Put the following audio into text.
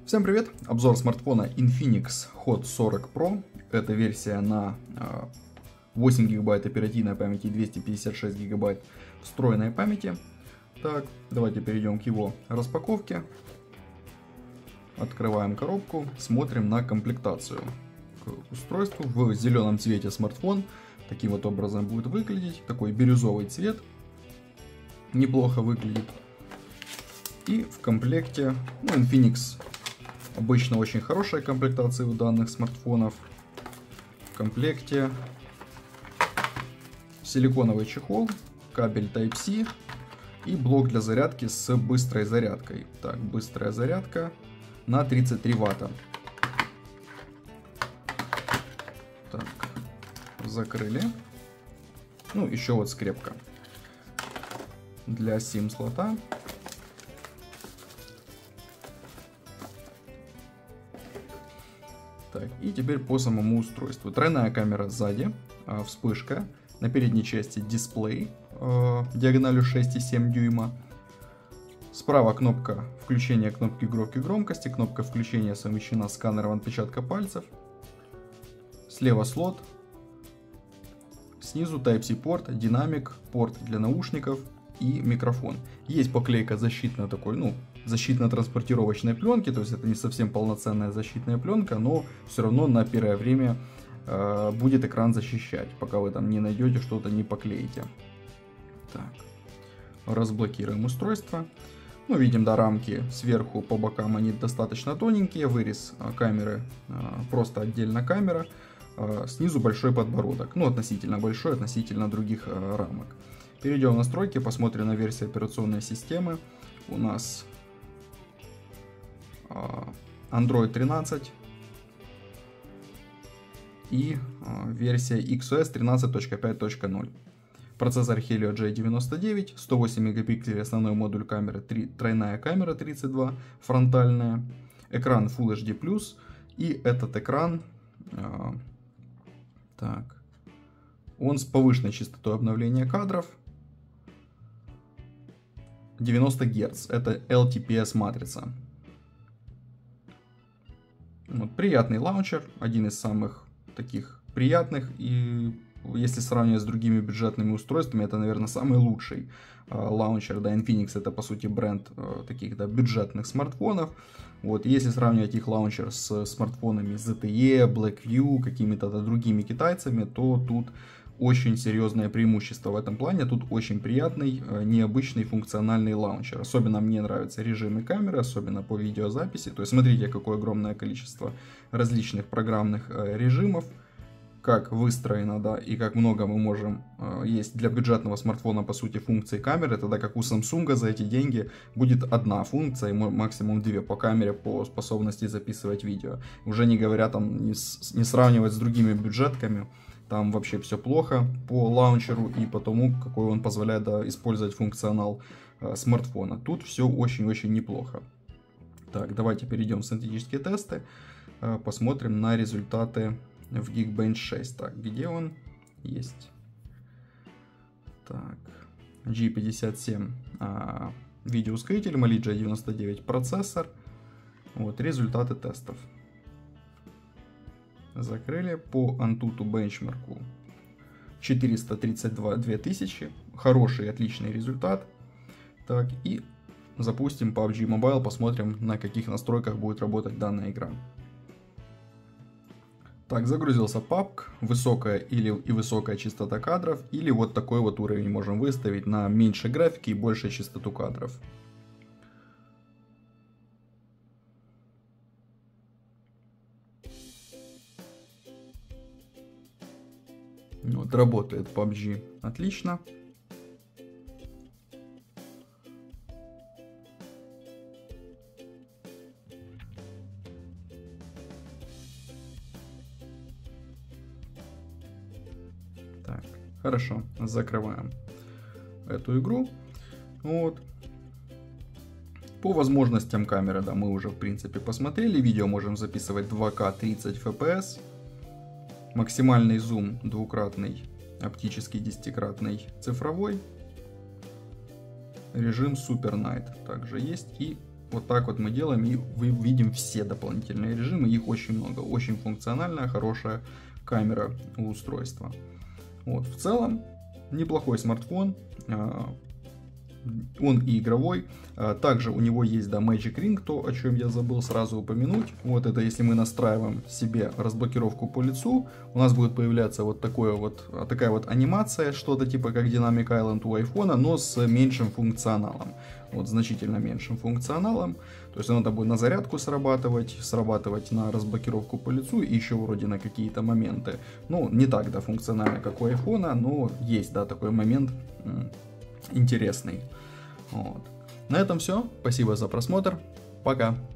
Всем привет! Обзор смартфона Infinix Hot 40 Pro. Это версия на 8 гигабайт оперативной памяти и 256 гигабайт встроенной памяти. Так, давайте перейдем к его распаковке. Открываем коробку, смотрим на комплектацию к устройству. В зеленом цвете смартфон таким вот образом будет выглядеть. Такой бирюзовый цвет. Неплохо выглядит. И в комплекте, Infinix обычно очень хорошая комплектация у данных смартфонов. В комплекте силиконовый чехол, кабель Type-C и блок для зарядки с быстрой зарядкой. Так, быстрая зарядка на 33 ватта. Так, закрыли. Еще вот скрепка для сим-слота. Так, и теперь по самому устройству. Тройная камера сзади, вспышка, на передней части дисплей диагональю 6,7 дюйма. Справа кнопка включения кнопки громкости, кнопка включения совмещена с сканером отпечатка пальцев. Слева слот, снизу Type-C порт, динамик, порт для наушников и микрофон. Есть поклейка защитной такой, защитно-транспортировочной пленки, то есть это не совсем полноценная защитная пленка, но все равно на первое время будет экран защищать, пока вы там не найдете что-то, не поклеите. Так, разблокируем устройство. Видим, да, рамки сверху по бокам, они достаточно тоненькие, вырез камеры просто отдельно камера, снизу большой подбородок, относительно большой, относительно других рамок. Перейдем в настройки, посмотрим на версию операционной системы. У нас Android 13 и версия XOS 13.5.0. Процессор Helio G99, 108 мегапикселей основной модуль камеры, тройная камера 32, фронтальная, экран Full HD+, и этот экран, он с повышенной частотой обновления кадров, 90 Гц, это LTPS матрица. Приятный лаунчер, один из самых таких приятных, и если сравнивать с другими бюджетными устройствами, это, наверное, самый лучший лаунчер. Infinix это, по сути, бренд таких бюджетных смартфонов. Если сравнивать их лаунчер с смартфонами ZTE, Blackview, какими-то другими китайцами, то тут очень серьезное преимущество в этом плане. Тут очень приятный, необычный функциональный лаунчер. Особенно мне нравятся режимы камеры, особенно по видеозаписи. То есть смотрите, какое огромное количество различных программных режимов, как выстроено, да, и как много мы можем есть для бюджетного смартфона, по сути, функции камеры, тогда как у Samsung за эти деньги будет одна функция, и максимум две по камере, по способности записывать видео. Уже не говоря не сравнивать с другими бюджетками, там вообще все плохо по лаунчеру и по тому, какой он позволяет использовать функционал смартфона. Тут все очень-очень неплохо. Так, давайте перейдем в синтетические тесты, посмотрим на результаты в Geekbench 6. Так, где он? Есть. Так, G57 видеоускоритель, Mali G99 процессор. Результаты тестов. Закрыли по Antutu бенчмарку 432 2000. Хороший, отличный результат. Так, и запустим PUBG Mobile, посмотрим, на каких настройках будет работать данная игра. Так, загрузился PUBG, высокая и высокая частота кадров, или вот такой вот уровень можем выставить на меньше графики и большую частоту кадров. Работает PUBG отлично. Так, хорошо, закрываем эту игру. По возможностям камеры, да, мы уже в принципе посмотрели. Видео можем записывать 2К 30 FPS. Максимальный зум двукратный, оптический 10-кратный цифровой. Режим Super Night также есть. И Вот так вот мы делаем, и видим все дополнительные режимы, их очень много, очень функциональная, хорошая камера у устройства. Вот, в целом, неплохой смартфон, он и игровой. Также у него есть, да, Magic Ring, то, о чем я забыл сразу упомянуть. Вот это, если мы настраиваем себе разблокировку по лицу, у нас будет появляться вот такая вот анимация, что-то типа как Dynamic Island у iPhone, но с меньшим функционалом. Вот, значительно меньшим функционалом. То есть оно будет на зарядку срабатывать на разблокировку по лицу и еще вроде на какие-то моменты. Ну, не так, да, функционально, как у iPhone, но есть, да, такой момент интересный. Вот. На этом все. Спасибо за просмотр. Пока.